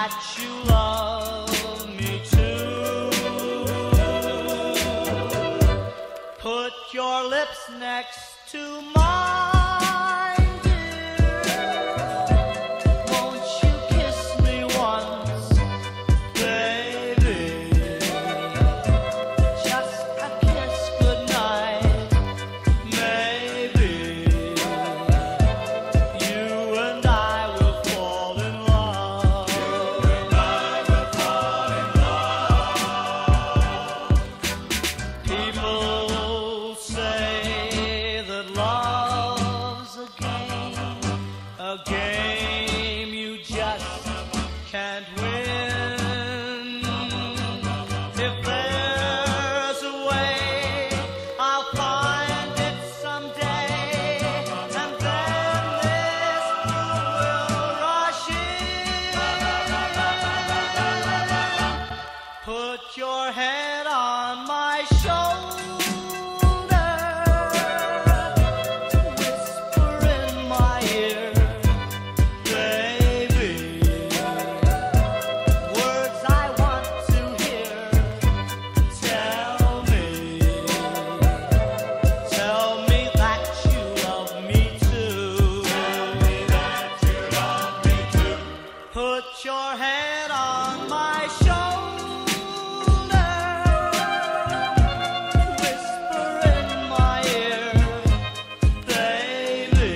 that you love me too. Put your lips next to mine, dear. Won't you kiss me once, baby? Just a kiss goodnight, maybe. You and I will fall in love. You and I will fall in love. People say that love's a game you just can't win. If there's a way, I'll find it someday, and then this moon will rush in. Put your head on my shoulder, whisper in my ear, baby, words I want to hear. Tell me that you love me too. Tell me that you love me too. Put your head on my shoulder, whisper in my ear, baby,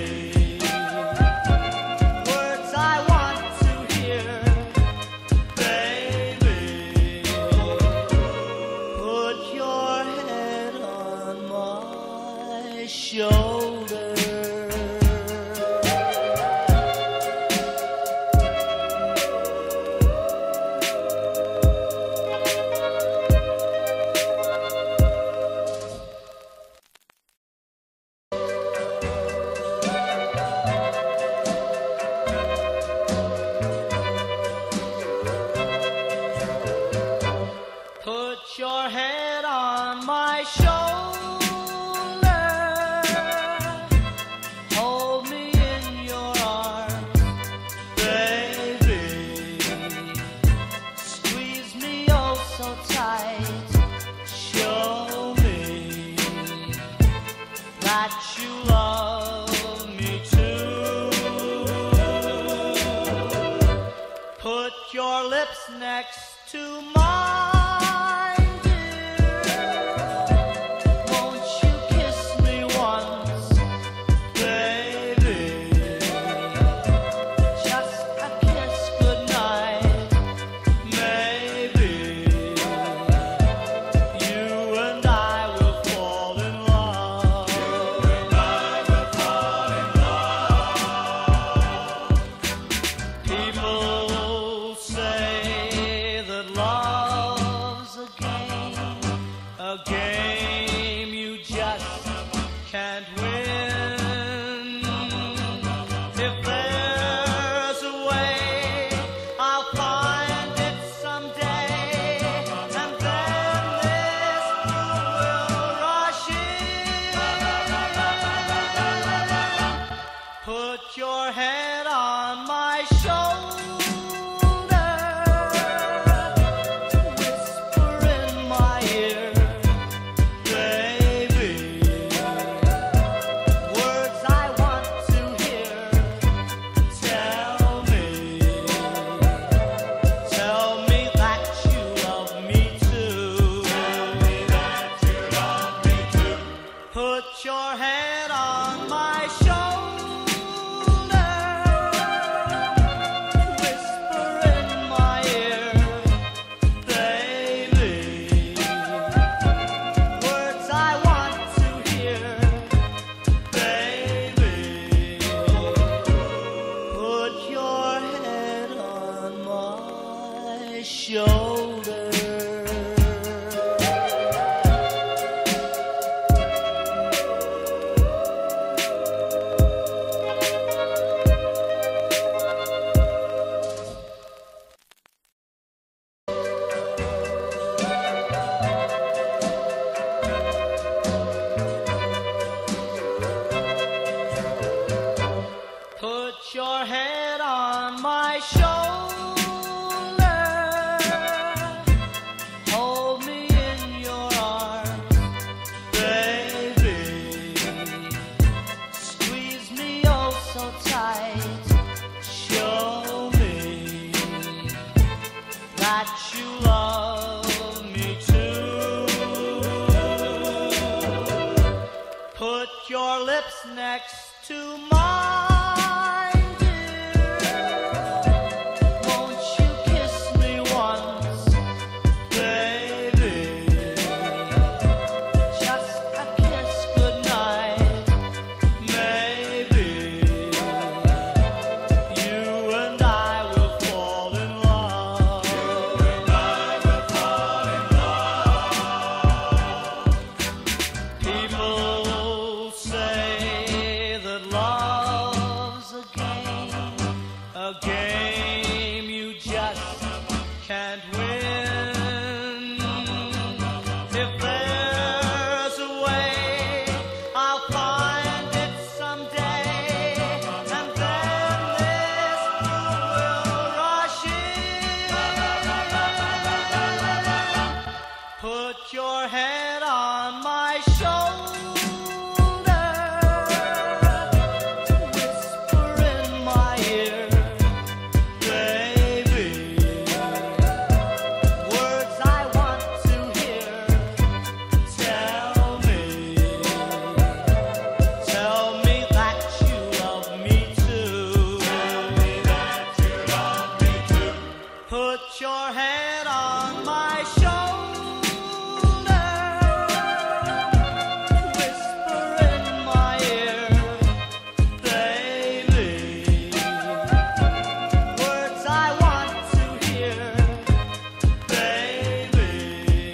words I want to hear, baby. Put your head on my shoulder. Put your head on my shoulder, hold me in your arms, baby, squeeze me oh so tight, show me that you love me too. Put your lips next to mine, dear. Won't you kiss me once, baby? Just a kiss goodnight, maybe. You and I will fall in love. You and I will fall in love. People say that love's a game you just can't win. If there's a way, I'll find it someday, and then this moon will rush in. Put your head on my shoulder, whisper in my ear, baby, words I want to hear. Tell me that you love me too. Tell me that you love me too. Put your head on my shoulder, whisper in my ear, baby, words I want to hear, baby. Put your head on my shoulder. Put your head on my shoulder, that you love me too. Put your lips next to mine, dear. Won't you kiss me once, baby? Just a kiss goodnight, maybe. You and I will fall in love. You and I will fall in love. People say that love's a game you just can't win. If there's a way, I'll find it someday, and then this will rush in. Put your head on my shoulder, whisper in my ear, baby, words I want to hear. Tell me that you love me too. Tell me that you love me too. Put your head on my shoulder, whisper in my ear, baby, words I want to hear, baby.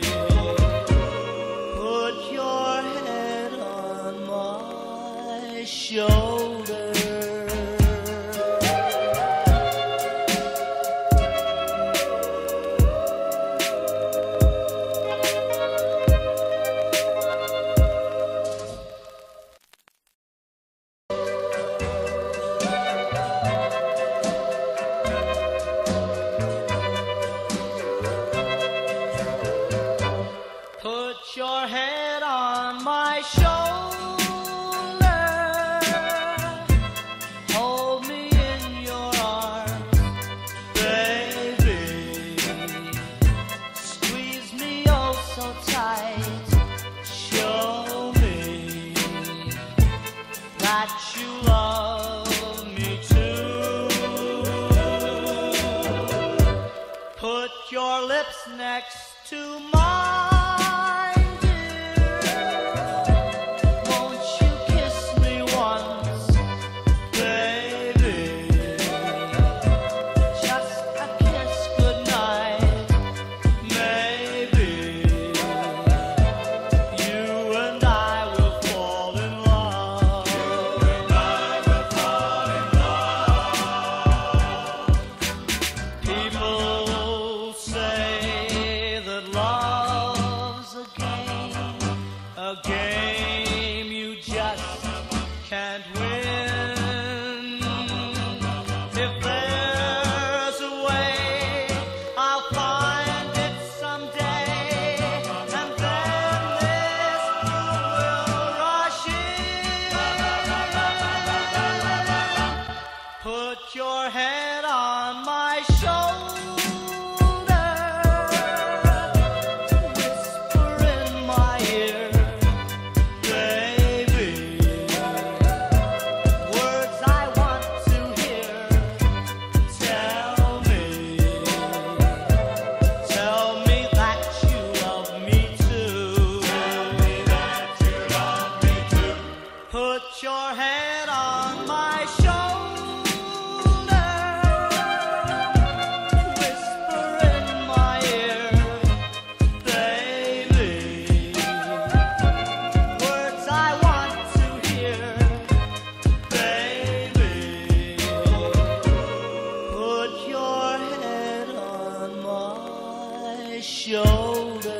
Put your head on my shoulder. Put your head on my shoulder, hold me in your arms, baby, squeeze me oh so tight, show me that you love me too. Put your lips next to mine, dear. Won't you kiss me once, baby? Just a kiss goodnight, maybe. You and I will fall in love. You and I will fall in love. People say that love's a game you just can't win. If there's a way, I'll find it someday, and then this will rush in. Put your head on my shoulder, whisper in my ear, baby, words I want to hear. Tell me that you love me too. Tell me that you love me too. Put your head on my shoulder, whisper in my ear, baby, words I want to hear, baby. Put your head on my shoulder.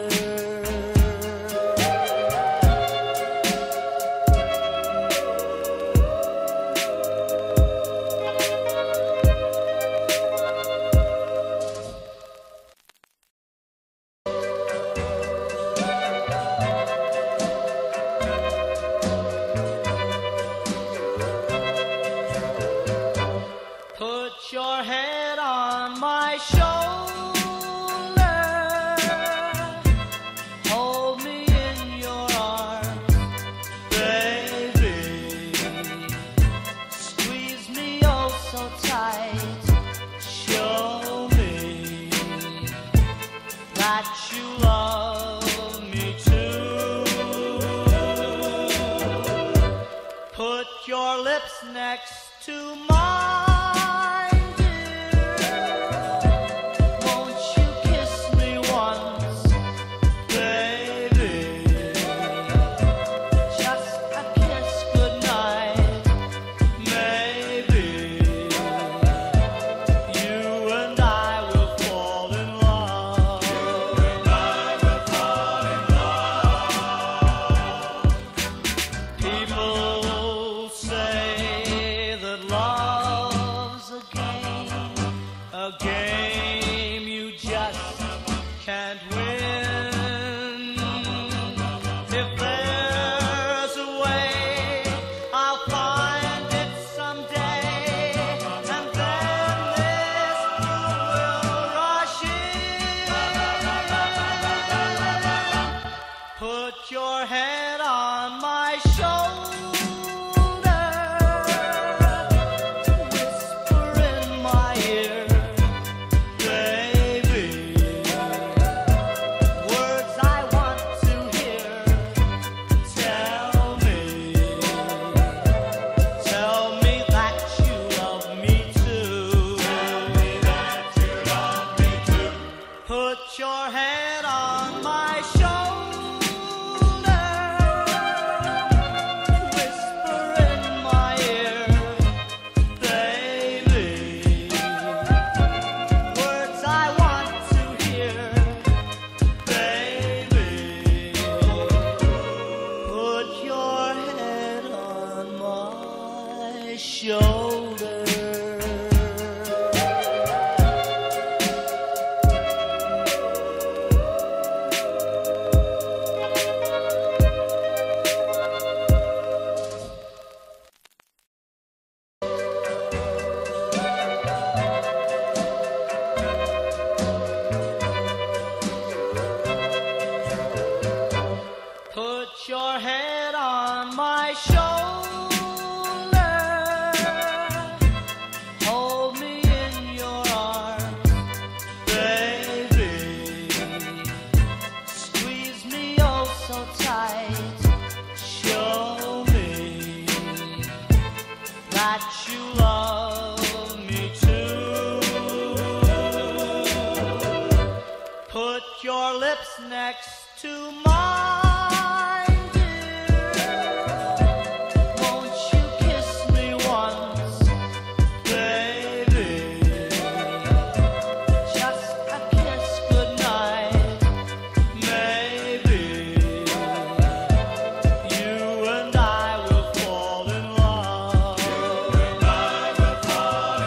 Put your head on my shoulder, that you love me too. Put your lips next to mine, dear. Won't you kiss me once, baby? Just a kiss goodnight, maybe. You and I will fall in love. You and I will fall in love. People say that love's a game you just can't win. If there's a way, I'll find it someday, and then this will rush in. Put your head on my shoulder, whisper in my ear, baby, words I want to hear. Tell me that you love me too. Tell me that you love me too. Put your head on my shoulder, whisper in my ear, baby, words I want to hear, baby. Put your head on my shoulder. Put your head on my shoulder, hold me in your arms, baby, squeeze me oh so tight, show me that you love me too. Put your lips next to mine, dear. Won't you kiss me once, baby? Just a kiss goodnight, maybe. You and I will fall in love. You and I will fall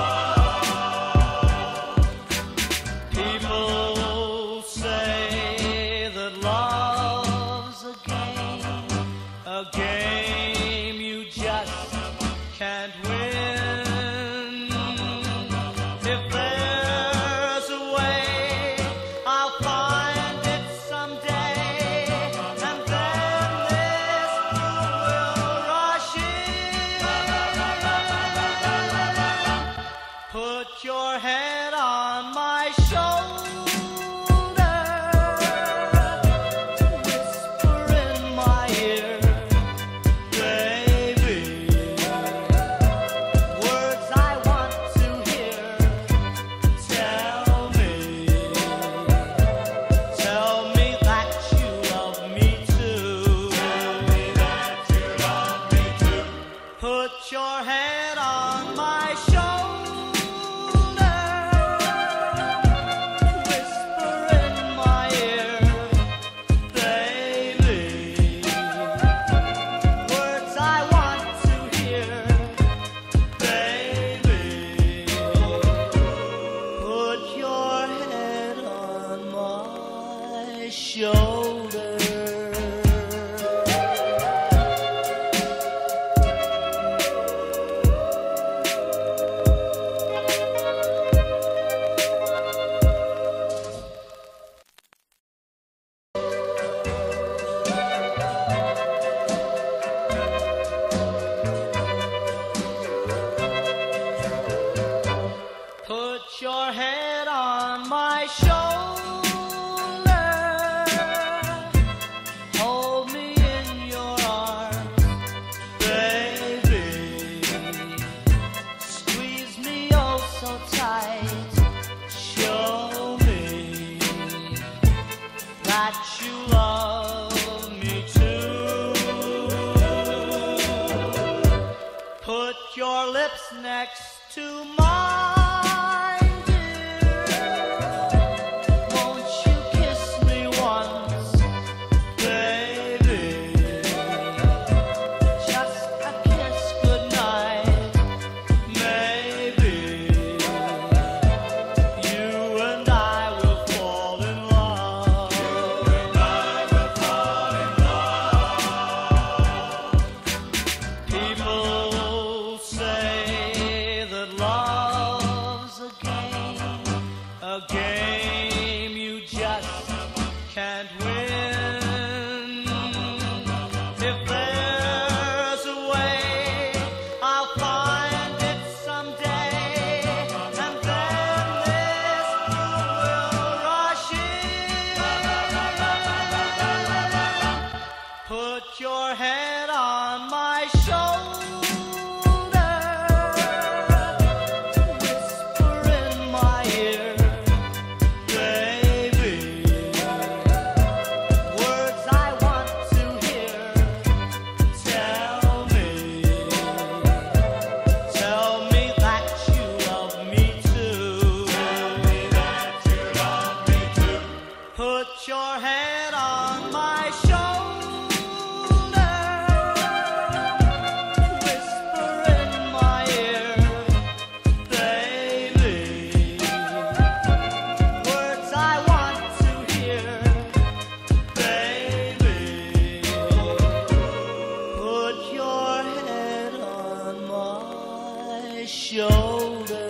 in love. People say that love's a game you just can't win. If there's a way, I'll find it someday, and then this will rush in. Put your head on my shoulder, whisper in my ear, baby, words I want to hear. Tell me that you love me too. Tell me that you love me too. Put your head on my shoulder, whisper in my ear, baby, words I want to hear, baby. Put your head on my shoulder. Put your head on my shoulder, game you just can't win. If there's a way, I'll find it someday, and then this mood will rush in. Put your head on my shoulder. Put your head on my shoulder, whisper in my ear, baby, words I want to hear, baby. Put your head on my shoulder.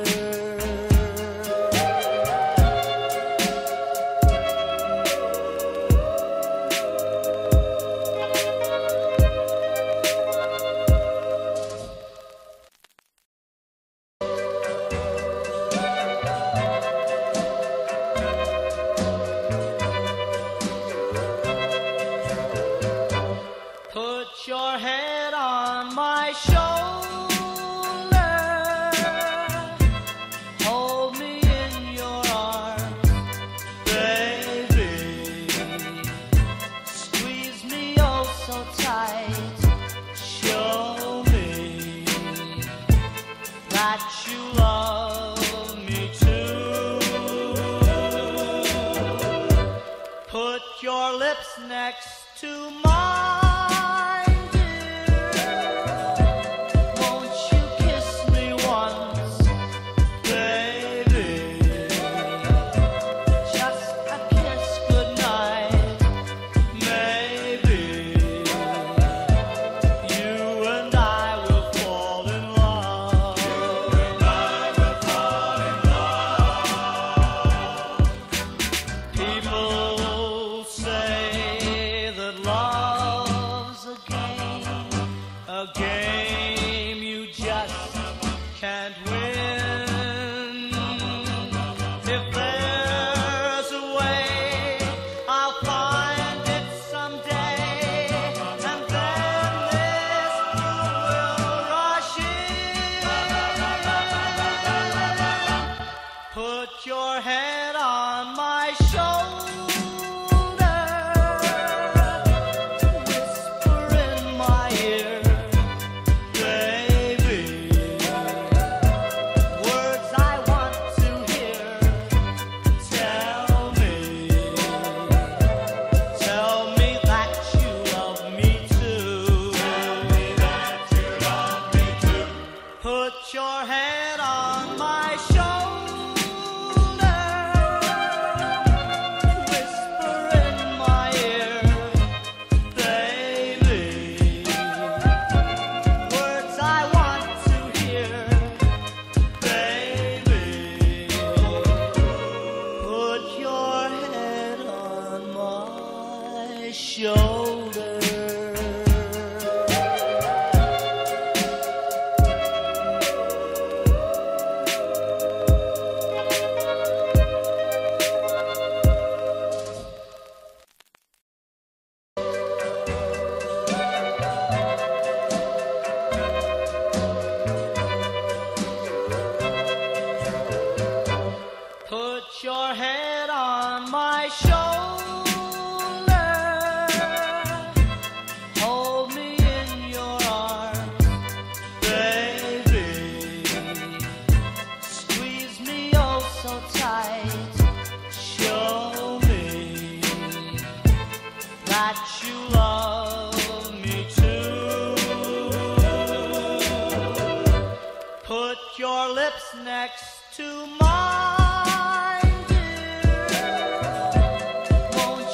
Put your head on my shoulder, hold me in your arms, baby, squeeze me oh so tight, show me that you love me too. Put your lips next to mine. A game you just can't win. If there's a way, I'll find it someday, and then this mood will rush in. Put your head on my shoulder. Put your head on my shoulder, whisper in my ear, baby, words I want to hear, baby. Put your head on my shoulder. Put your head on my shoulder, hold me in your arms, baby, squeeze me oh so tight, show me that you love me too. Put your lips next to mine. Won't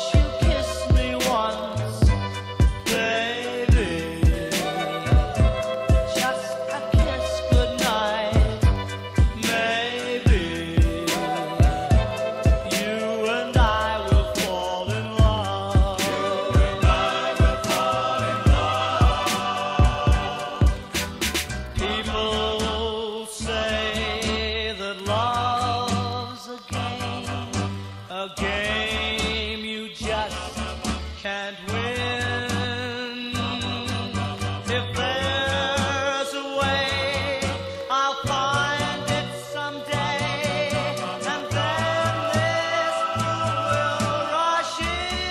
a game you just can't win. If there's a way, I'll find it someday, and then this moon will rush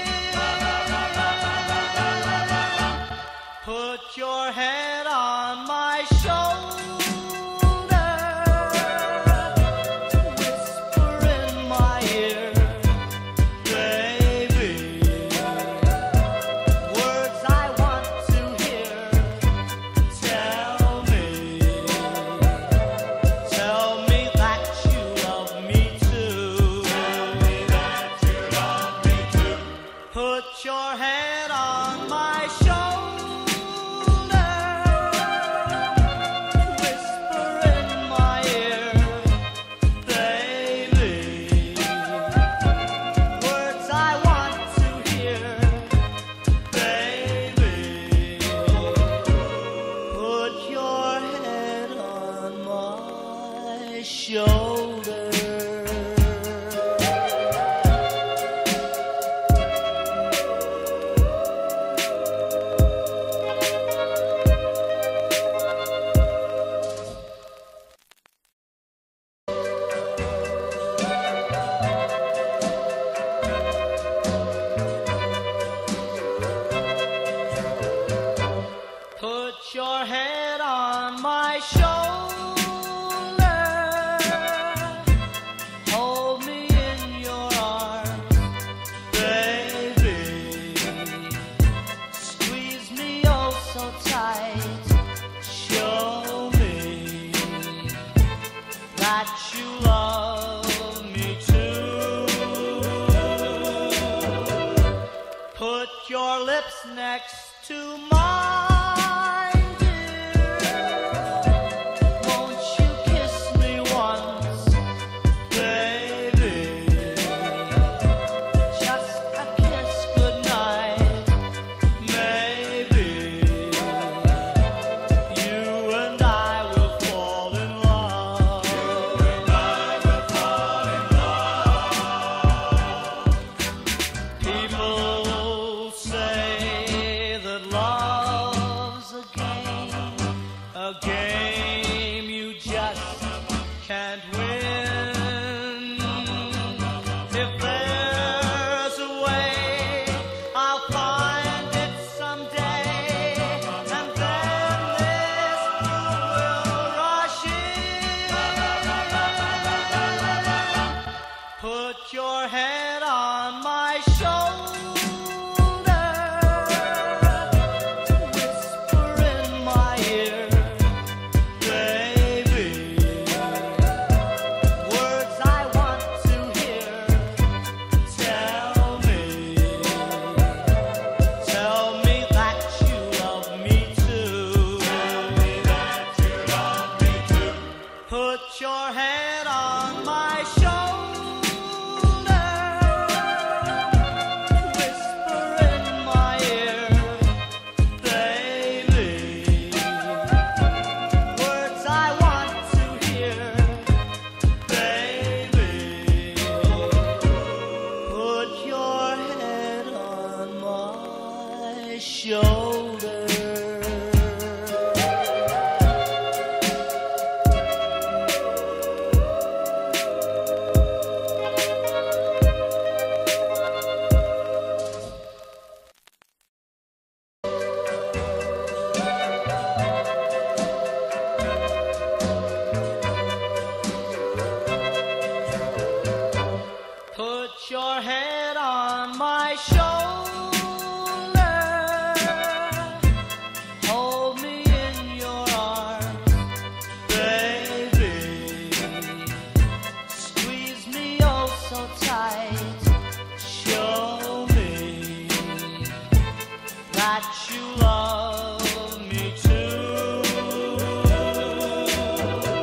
in. Put your head on my shoulder. Put your head on my shoulder, whisper in my ear, baby, words I want to hear, baby. Put your head on my shoulder. Put your head on my shoulder, hold me in your arms, baby, squeeze me oh so tight, show me that you love me too. Put your lips next to mine. A game you just can't win. If there's a way, I'll find it someday, and then this moon will rush in. Put your head on my shoulder. Put your head on my shoulder, whisper in my ear, baby, words I want to hear, baby. Put your head on my shoulder. Put your head on my shoulder, hold me in your arms, baby, squeeze me oh so tight, show me that you love me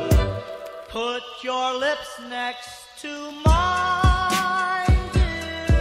too. Put your lips next to mine, dear.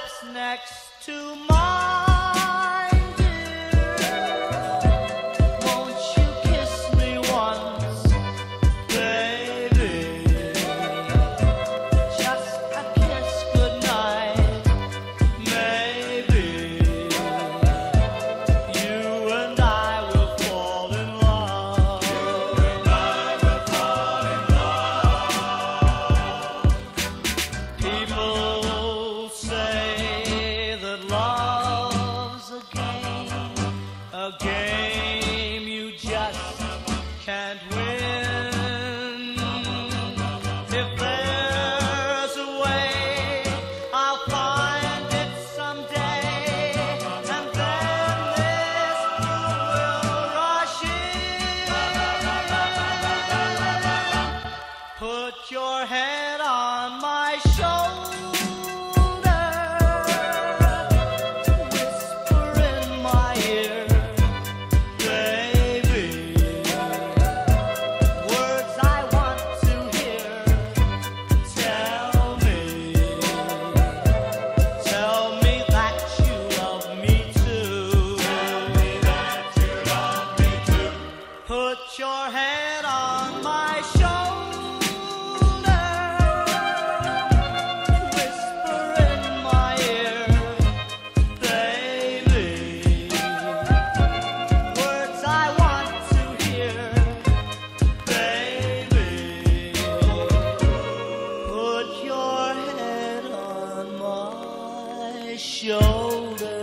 lips next to mine, dear. Won't you kiss me once, baby? Just a kiss goodnight, maybe. You and I will fall in love. You and I will fall in love. People say that love's a game you just can't win. If there's a way, I'll find it someday, and then this mood will rush in. Put your head on my shoulder, whisper in my ear, baby, words I want to hear. Tell me that you love me too. Tell me that you love me too. Put your head on my shoulder, whisper in my ear, baby, words I want to hear, baby. Put your head on my shoulder.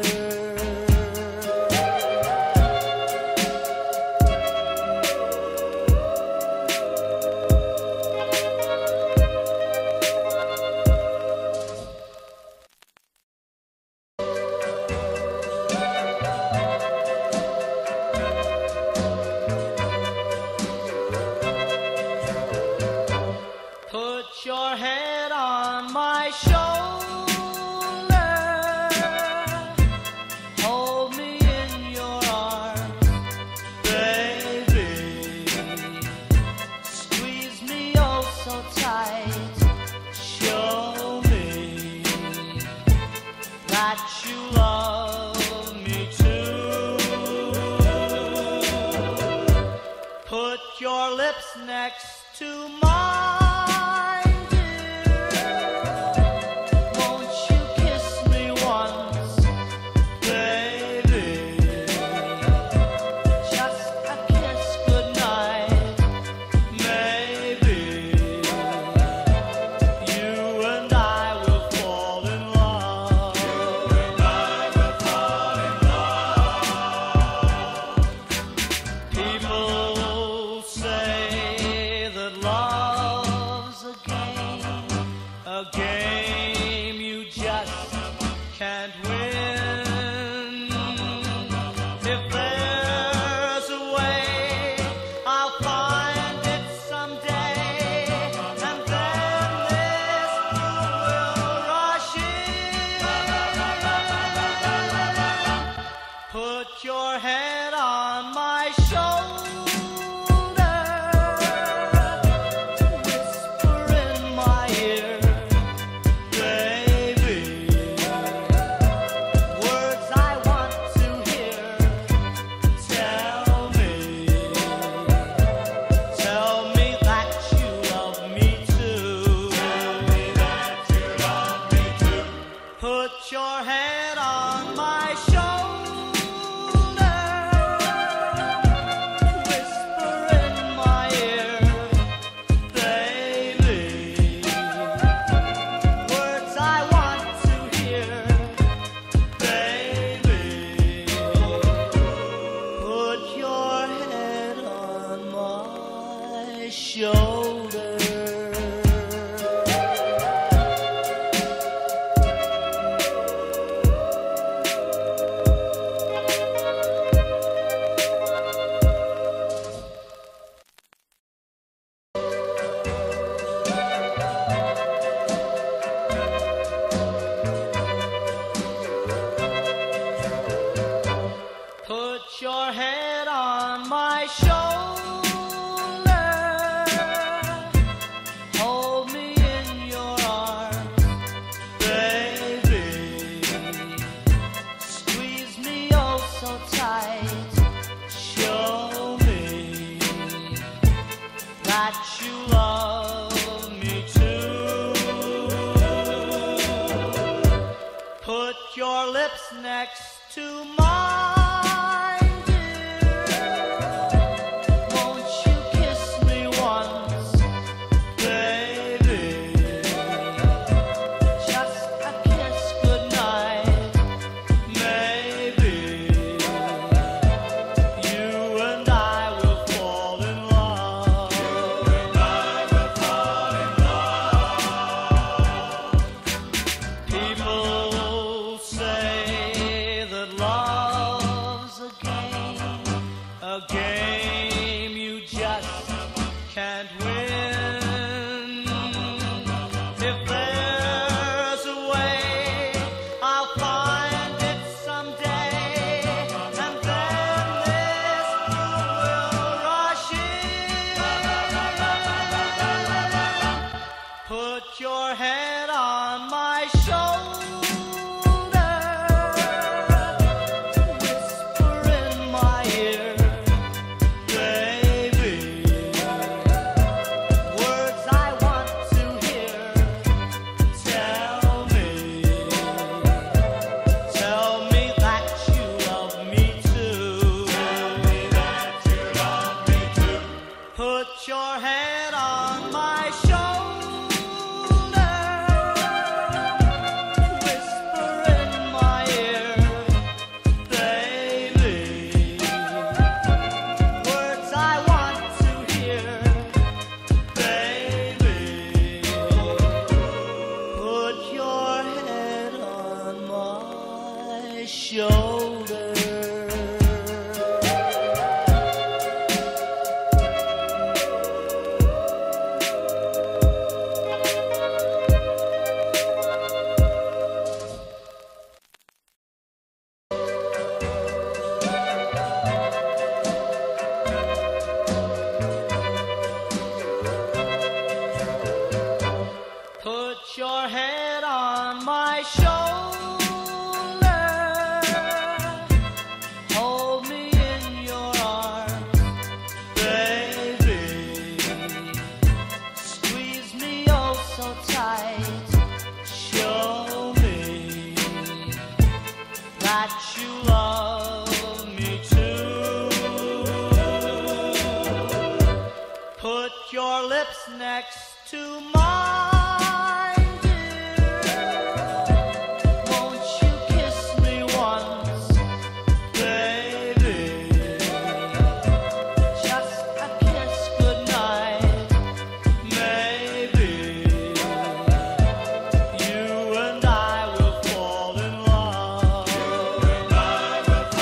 Put your head on my shoulder, hold me in your arms, baby, squeeze me oh so tight, show me that you love me too. Put your lips next to mine, dear. Won't you kiss me once, baby? Just a kiss goodnight, maybe. lips next to mine, dear. Won't you kiss me once, baby? Just a kiss goodnight, maybe. You and I will fall in love. You and I will fall in love. People say that love's a game you just can't win. If there's a way, I'll find it someday, and then this moon will rush in. Put your head on my shoulder, whisper in my ear, baby, words I want to hear. Tell me that you love me too. Tell me that you love me too. Put your head on my shoulder, whisper in my ear, baby, words I want to hear, baby. Put your head on my shoulder. Put your head on my shoulder, hold me in your arms, baby, squeeze me oh so tight, show me that you love me too. Put your lips next to mine, dear. Won't you kiss me once, baby? Just a kiss goodnight, maybe. You and I will fall in love. You and I will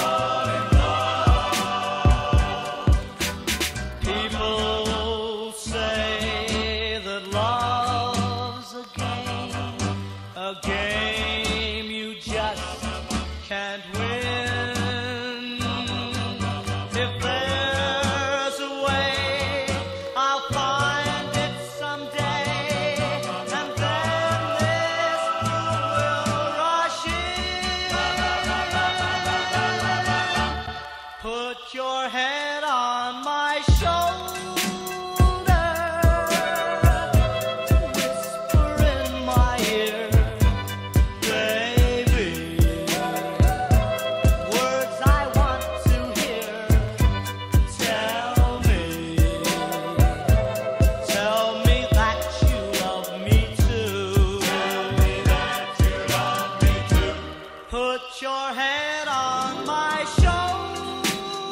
fall in love. People say that love's a game you just can't win. If there's a way, I'll find it someday, and then this moon will rush in. Put your head on my shoulder, whisper in my ear, baby, words I want to hear. Tell me that you love me too. Tell me that you love me too. Put your head on my shoulder,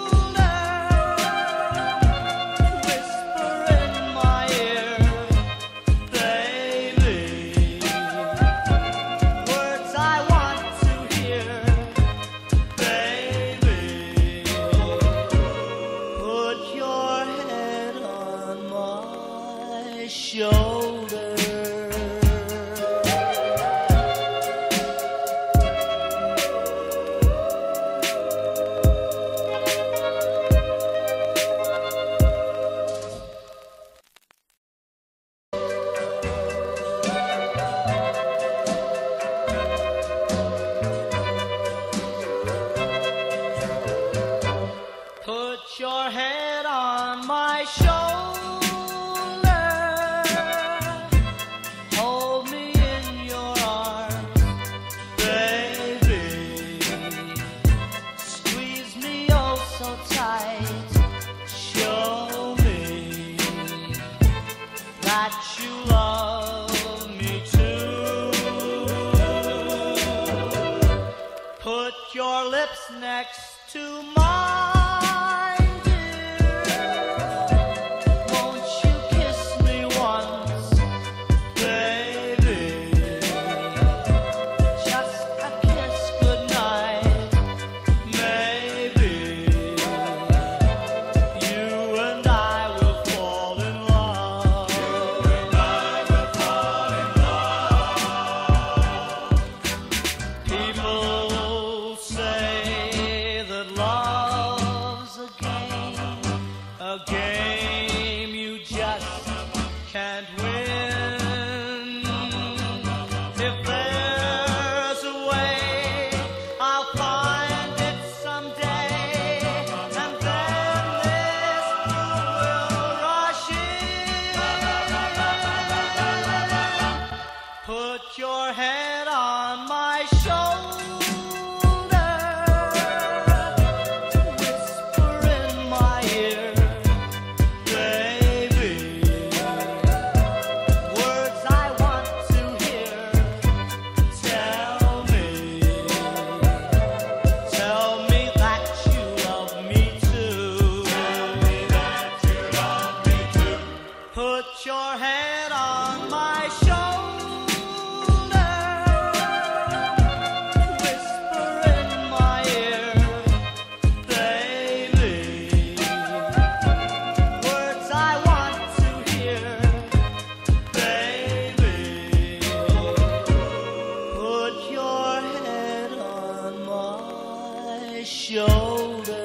whisper in my ear, baby, words I want to hear, baby. Put your head on my shoulder. Put your head on my shoulder, love me too. Put your lips next to mine, dear. Won't you kiss me once, baby? Just a kiss goodnight, maybe. You and I will fall in love. People say that love's a game you just can't win. If there's a way, I'll find it someday, and then this moon will rush in. Put your head on my shoulder, whisper in my ear, baby, words I want to hear. Tell me that you love me too. Put your head on my shoulder, whisper in my ear, baby, words I want to hear, baby. Put your head on my shoulder.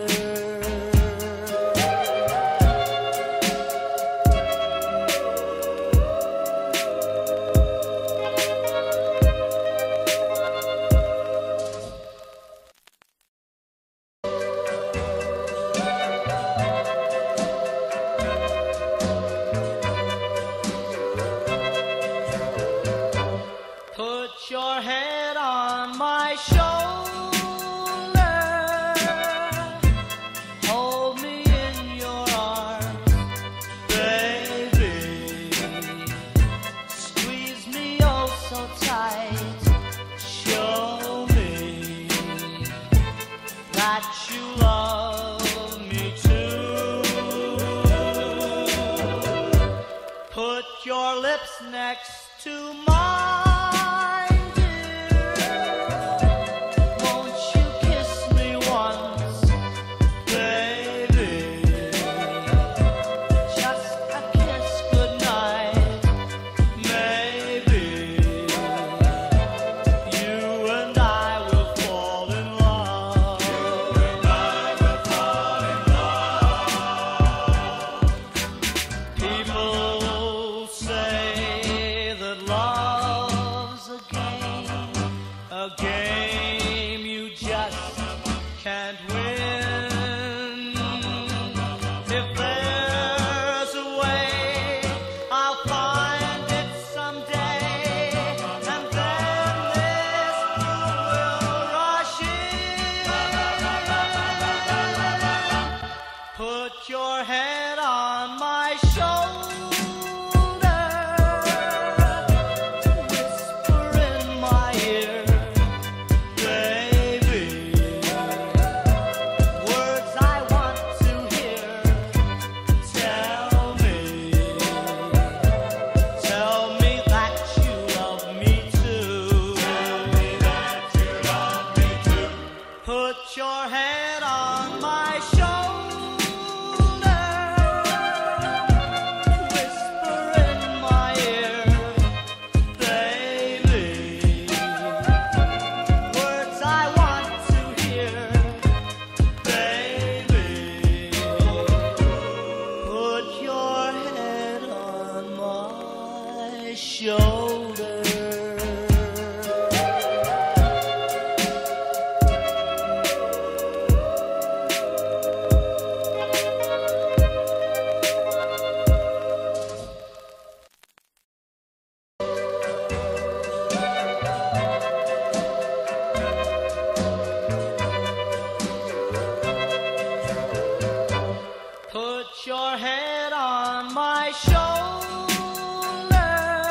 Put your head on my shoulder, hold me in your arms, baby, squeeze me oh so tight, show me that you love me too. Put your lips next to mine, dear. Won't you kiss me once, baby? Just a kiss goodnight, maybe. You and I will fall in love. People say that love's a game you just can't win. If there's a way, I'll find it someday, and then this moon will rush in. Put your head on my shoulder, whisper in my ear, baby, words I want to hear. Tell me that you love me too. Put your head on my shoulder, whisper in my ear, baby, words I want to hear, baby. Put your head on my shoulder. Put your head on my shoulder,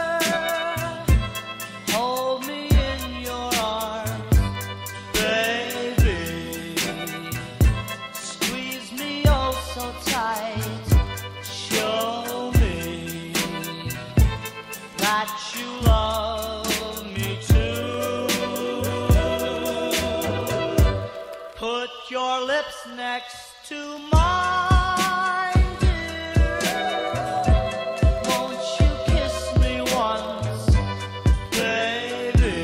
that you love me too. Put your lips next to mine, dear. Won't you kiss me once, baby?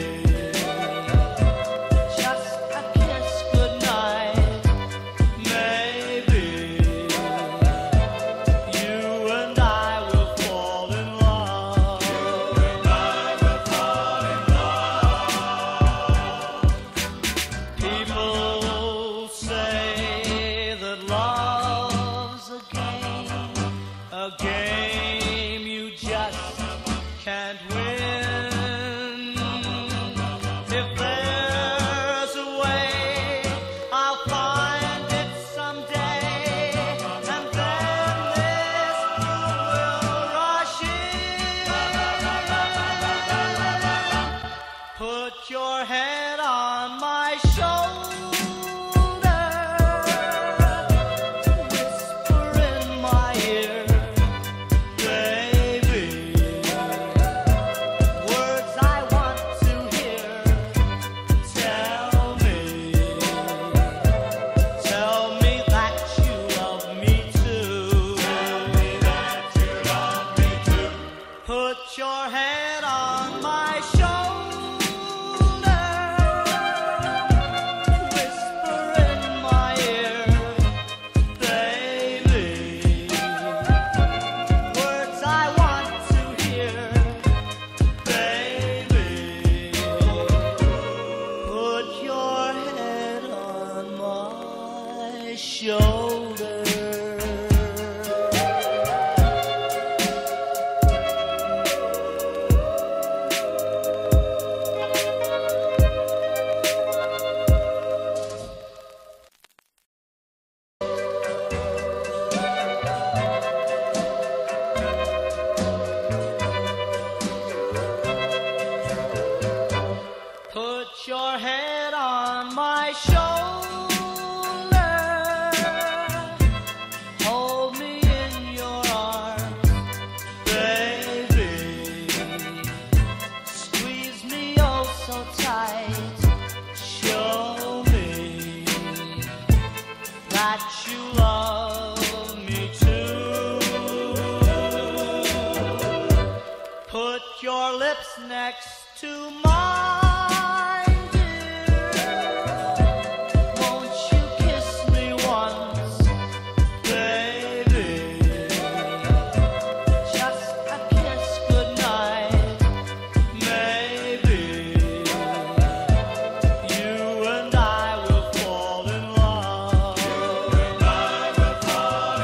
Just a kiss goodnight, maybe. You and I will fall in love. You and I will fall in love. People say that love's a game you just can't win. If there's a way, I'll find it someday, and then this moon will rush in. Put your head on my shoulder, whisper in my ear, baby, words I want to hear. Tell me that you love me too. Tell me that you love me too. Put your head on my shoulder, whisper in my ear, baby, words I want to hear, baby. Put your head on my shoulder. Put your head on my shoulder, hold me in your arms, baby, squeeze me oh so tight, show me that you love me too. Put your lips next to mine, dear. Won't you kiss me once, baby? Just a kiss goodnight, maybe. You and I will fall in love. You and I will fall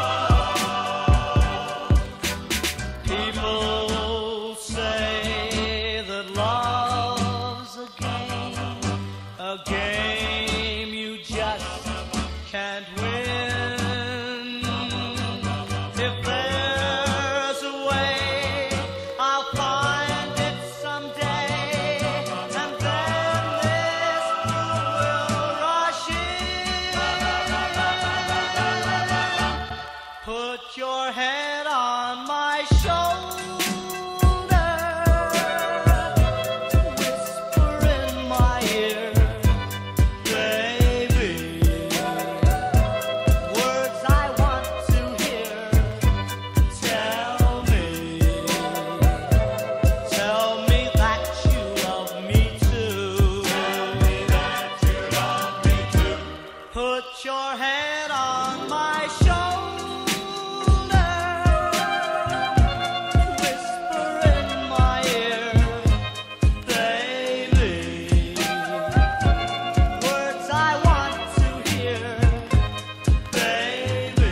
in love. People say that love's a game you just can't win. If there's a way, I'll find it someday, and then this moon will rush in. Put your head on my shoulder, whisper in my ear, baby, words I want to hear. Tell me that you love me too. Tell me that you love me too. Put your head on my shoulder, whisper in my ear, baby, words I want to hear, baby.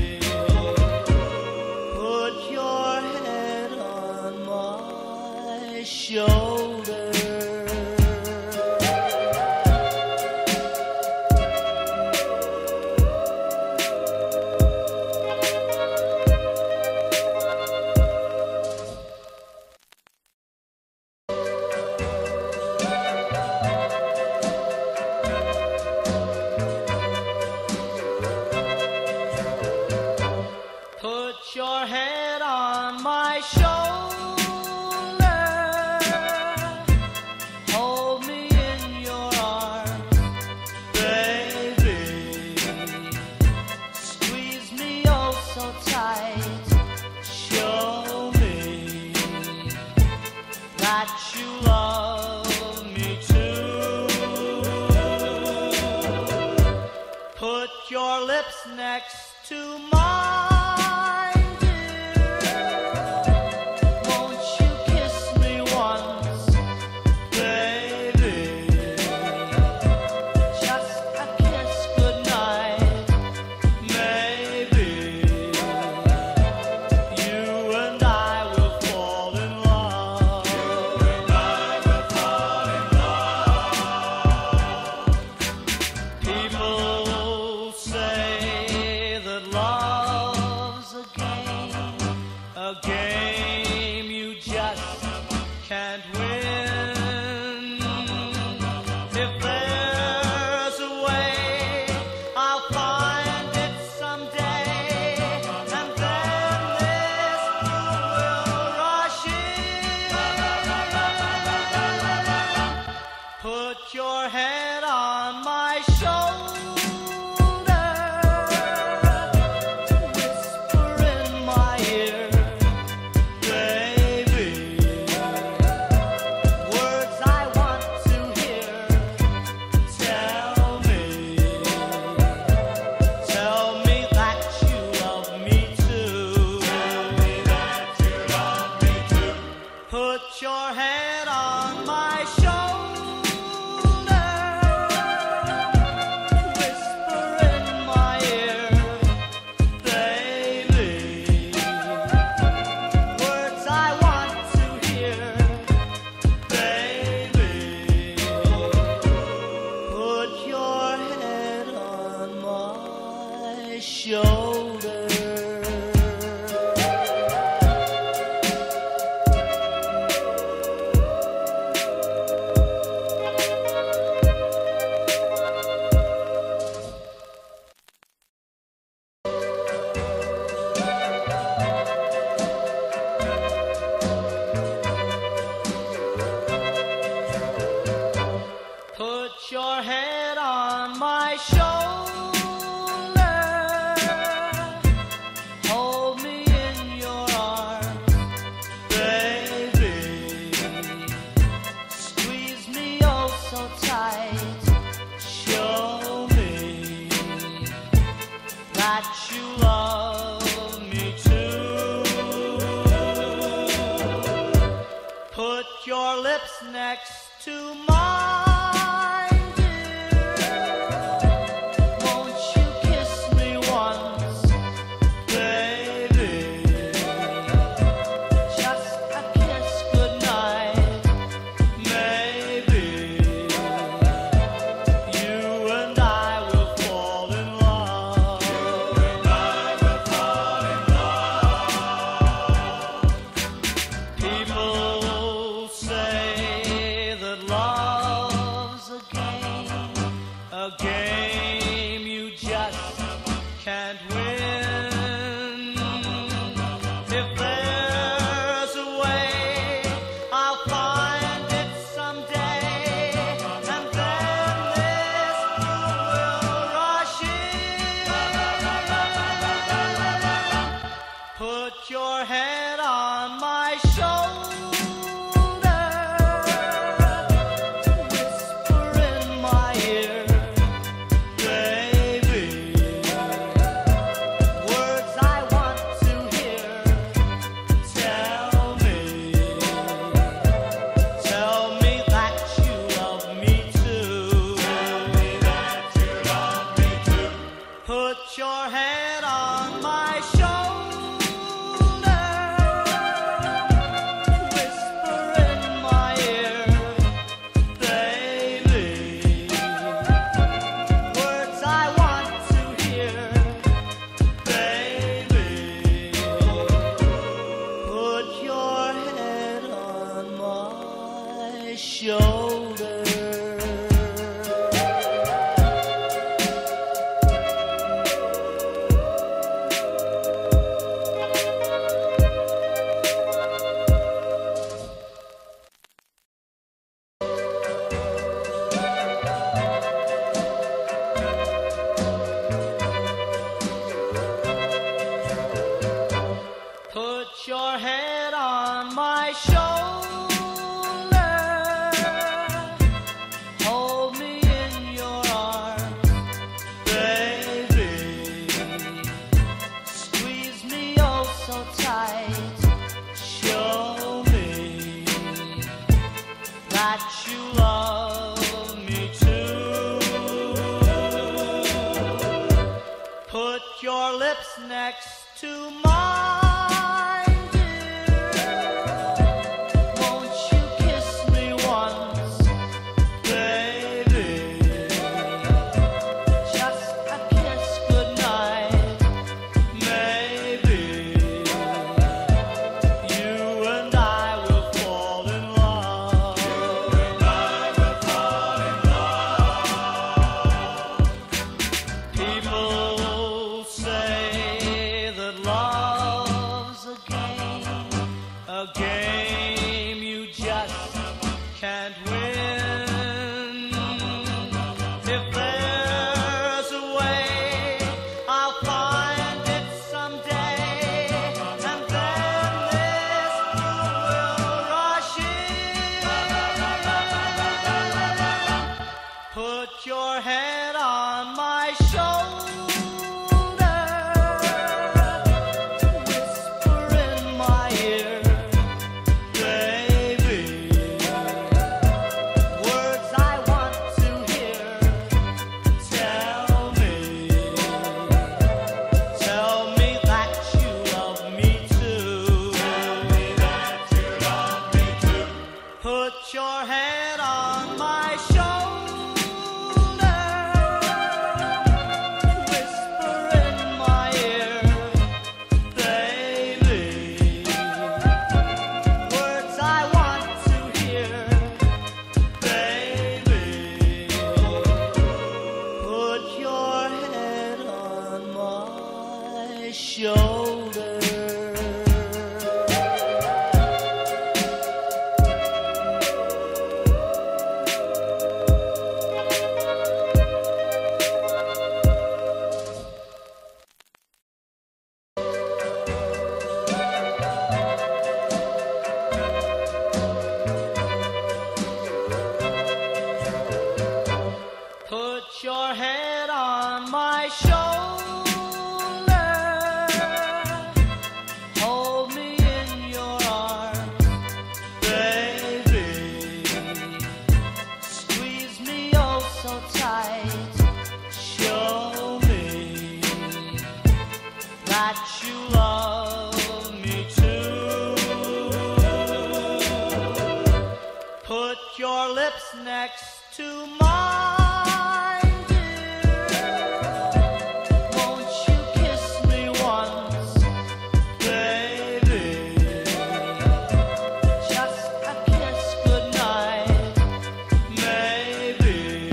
Put your head on my shoulder. Put your head on my shoulder, that you love me too. Put your lips next to mine, dear. Won't you kiss me once, baby? Just a kiss goodnight, maybe. You and I will fall in love. You and I will fall in love. People say that love's a game you just can't win. If there's a way, I'll find it someday, and then this will rush in. Put your head on my shoulder, whisper in my ear, baby, words I want to hear. Tell me that you love me too. Tell me that you love me too. Put your head on my shoulder, whisper in my ear, baby, words I want to hear, baby. Put your head on my shoulder. Put your head on my shoulder, hold me in your arms, baby, squeeze me oh so tight, show me that you love me too. Put your lips next to mine, dear. Won't you kiss me once, baby? Just a kiss goodnight, maybe. You and I will fall in love. You and I will fall in love. People say that love's a game you just can't win. If there's a way, I'll find it someday, and then this will rush in. Put your head on my shoulder, whisper in my ear, baby, words I want to hear. Tell me that you love me too. Tell me that you love me too. Put your head on my shoulder, whisper in my ear, baby, words I want to hear, baby. Put your head on my shoulder. Put your head on my shoulder, that you love me too. Put your lips next to mine, dear. Won't you kiss me once, baby? Just a kiss goodnight, maybe. You and I will fall in love. You and I will fall in love. People say that love's a game you just can't win. If there's a way, I'll find it someday, and then this mood will rush in. Put your head on my shoulder, whisper in my ear, baby, words I want to hear. Tell me that you love me too. Tell me that you love me too. Put your head on my shoulder, whisper in my ear, baby, words I want to hear, baby. Put your head on my shoulder. Put your head on my shoulder, hold me in your arms, baby, squeeze me oh so tight, show me that you love me too. Put your lips next to mine, dear. Won't you kiss me once, baby? Just a kiss goodnight, maybe.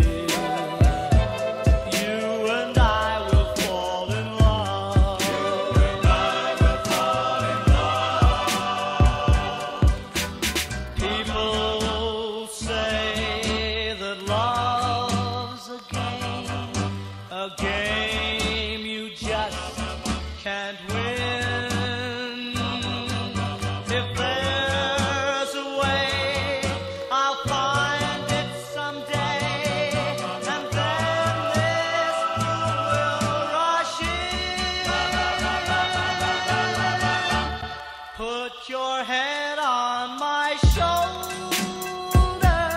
You and I will fall in love. You and I will fall in love. People say that love's a game you just can't win. If there's a way, I'll find it someday, and then this mood will rush in. Put your head on my shoulder,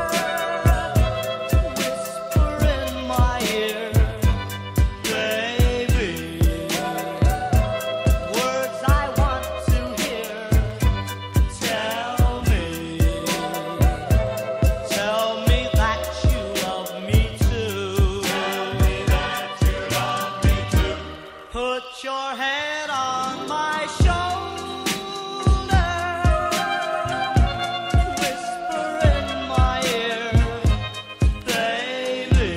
whisper in my ear, baby, words I want to hear. Tell me that you love me too. Tell me that you love me too. Put your head on my shoulder, whisper in my ear, baby,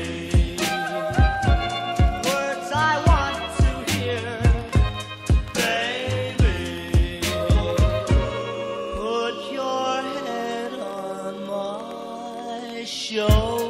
words I want to hear, baby. Put your head on my shoulder.